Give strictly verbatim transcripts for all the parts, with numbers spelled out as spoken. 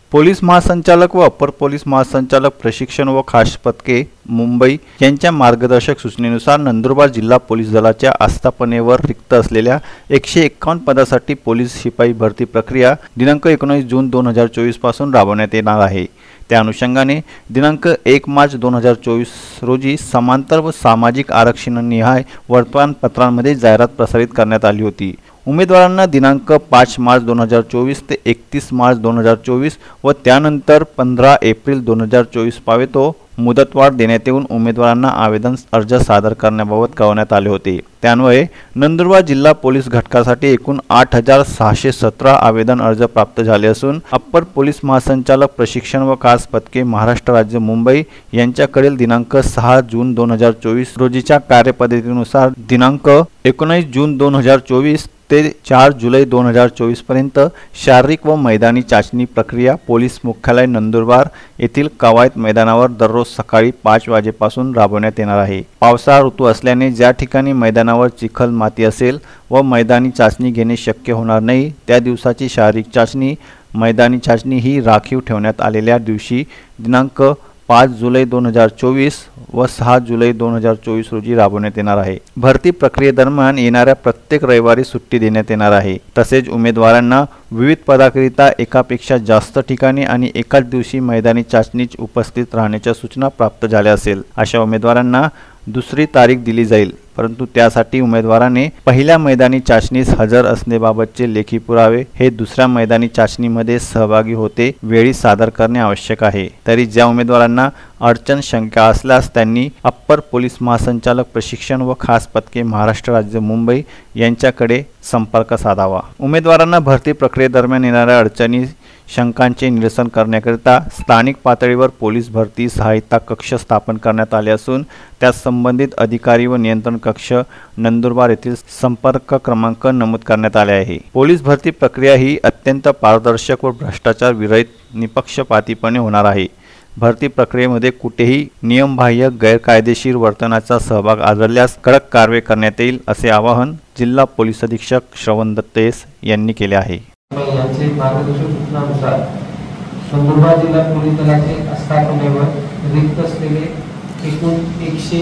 Police महासंचालक व अपर police महासंचालक प्रशिक्षण व खास पथके मुंबई यांच्या मार्गदर्शक सूचनेनुसार नंदुरबार जिल्हा पोलीस दलाच्या आस्थापनेवर रिक्त असलेल्या एकशे एक्कावन्न पदासाठी पोलीस शिपाई भरती प्रक्रिया दिनांक एकोणीस जून दोन हजार चोवीस पासून राबवण्यात येणार आहे। त्या अनुषंगाने दिनांक एक मार्च दोन हजार चोवीस रोजी समांतर व सामाजिक आरक्षणनिहाय वर्तमानपत्रांमध्ये जाहिरात प्रसारित करण्यात आली होती। उमेदवारांना दिनांक पाच मार्च दोन हजार चोवीस ते एकतीस मार्च दोन हजार चोवीस व त्यानंतर पंधरा एप्रिल दोन हजार चोवीस पावेतो मुदतवाढ देण्यात येऊन उमेदवारांना आवेदन अर्ज सादर करण्याबाबत कळवण्यात आले होते। त्यान्वये नंदुरबार जिल्हा पोलीस घटकासाठी एकूण आठ हजार सहाशे सतरा आवेदन अर्ज प्राप्त झाले असून अप्पर पोलीस महासंचालक प्रशिक्षण व खास पथके महाराष्ट्र राज्य मुंबई यांच्याकडील दिनांक सहा जून दोन हजार चोवीस रोजीच्या कार्यपद्धतीनुसार दिनांक एकोणीस जून दोन हजार चोवीस ते चार जुलै दोन हजार चोवीस पर्यंत शारीरिक व मैदानी चाचणी प्रक्रिया पोलीस मुख्यालय नंदुरबार येथील कवायत मैदानावर दररोज सकाळी पाच वाजेपासून राबवण्यात येणार आहे। पावसाळा ऋतू असल्याने ज्या ठिकाणी मैदानावर चिखल माती असेल व मैदानी चाचणी घेणे शक्य होणार नाही त्या दिवसाची शारीरिक चाचणी मैदानी चाचणी ही राखीव ठेवण्यात आलेल्या दिवशी दिनांक पाच जुलै दोन हजार चोवीस व सहा जुलै दोन हजार चोवीस रोजी राबवण्यात येणार आहे। भरती प्रक्रियेदरम्यान येणाऱ्या प्रत्येक रविवारी सुट्टी देण्यात येणार आहे। तसेच उमेदवारांना विविध पदाकरिता एकापेक्षा जास्त ठिकाणी आणि एकाच दिवशी मैदानी चाचणीत उपस्थित राहण्याच्या सूचना प्राप्त झाल्या असेल अशा उमेदवारांना दुसरी तारीख दिली जाईल, परंतु त्यासाठी उमेदवाराने पहिल्या मैदानी चाचणीस हजर असण्याबाबतचे लेखी पुरावे हे दुसऱ्या मैदानी चाचणीमध्ये सहभागी होते वेळी सादर करणे आवश्यक आहे। तरी ज्या उमेदवारांना अडचण शंका असल्यास त्यांनी अप्पर पोलीस महासंचालक प्रशिक्षण व खास पथके महाराष्ट्र राज्य मुंबई यांच्याकडे संपर्क साधावा। उमेदवारांना भरती प्रक्रियेदरम्यान येणाऱ्या अडचणी शंकांचे निरसन करण्याकरिता स्थानिक पातळीवर पोलीस भरती सहायता कक्ष स्थापन करण्यात आले असून त्यास संबंधित अधिकारी व नियंत्रण कक्ष नंदुरबार येथील संपर्क क्रमांक नमूद करण्यात आले आहे। पोलीस भरती प्रक्रिया ही अत्यंत पारदर्शक व भ्रष्टाचार विरहित निपक्षपातीपणे होणार आहे। भरती प्रक्रियेमध्ये कुठेही नियमबाह्य गैरकायदेशीर वर्तनाचा सहभाग आढळल्यास कडक कारवाई करण्यात येईल असे आवाहन जिल्हा पोलीस अधीक्षक श्रवण दत्तेस यांनी केले आहे। यांचे मार्गदर्शक सूचनानुसार नंदुरबार जिल्हा पोलीस दलाचे आस्थापनेवर रिक्त असलेले एकूण एकशे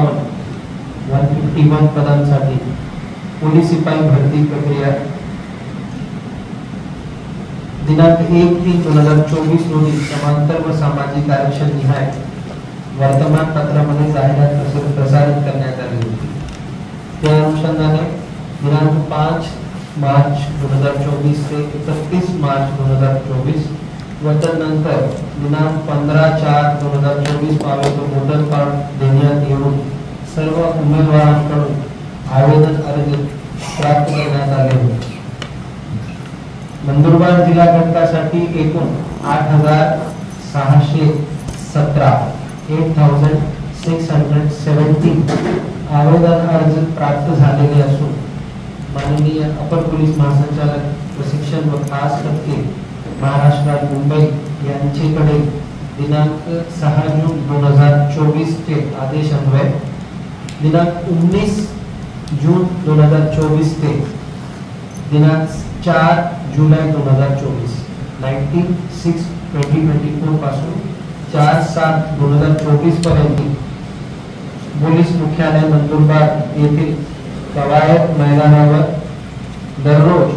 एक्कावन्न वन फिफ्टी वन पदांसाठी पोलीस शिपाई भरती प्रक्रिया दिनांक एक तीन दोन हजार चोवीस रोजी समांतर व सामाजिक आरक्षण निहाय वर्तमानपत्रामध्ये जाहिरात प्रसारित करण्यात आली होती। त्या अनुषंगाने दिनांक पाच मार्च दोन हजार चोवीस ते एकतीस मार्च दोन हजार चोवीस व त्यानंतर दिनांक पंधरा चार दोन हजार चोवीस पावेतो मुदतवाढ देण्यात येऊन सर्व उमेदवारांकडून आवेदन अर्ज प्राप्त करण्यात आले होते। नंदुरबार जिल्हा घटकासाठी एकूण आठ हजार सहाशे सतरा eight thousand six hundred seventy आवेदन अर्ज प्राप्त झालेले असून माननीय अपर पोलीस महासंचालक प्रशिक्षण व खास पथके महाराष्ट्र मुंबई यांच्याकडे दिनांक सहा जून दोन हजार चोवीस के आदेश अन्वय दिनांक उन्नीस जून दोन हजार चोवीस ते दिनांक चार जुलै दोन हजार चोवीस nineteen six twenty twenty four पासून चार सात दोन हजार चोवीस पर्यंत पोलीस मुख्यालय नंदुरबार येथील कवायत मैदानावर दररोज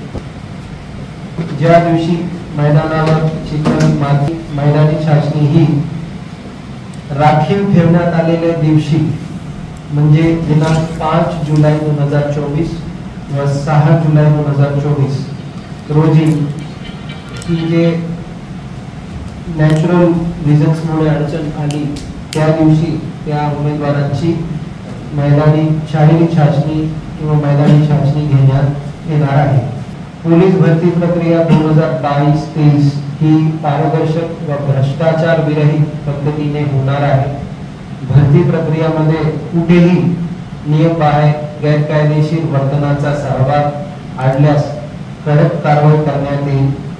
ज्या दिवशी मैदानावर चिखल माती मैदानी चाचणी ही राखीव ठेवण्यात आलेल्या दिवशी म्हणजे दिनांक पाच जुलै दोन हजार चोवीस व सहा जुलै दोन हजार चोवीस रोजी की जे नॅचरल रिझन्समुळे अडचण आली त्या दिवशी त्या उमेदवारांची मैदानी शारीरिक चाचणी किंवा मैदानी चाचणी घेण्यात येणार आहे। पोलीस भरती प्रक्रिया दोन हजार बावीस तेवीस ही पारदर्शक व भ्रष्टाचार विरहित पद्धतीने होणार आहे। भरती प्रक्रियामध्ये कुठेही नियमबाह्य गैरकायदेशीर वर्तनाचा सहभाग आढळल्यास कडक कारवाई करण्यात येईल।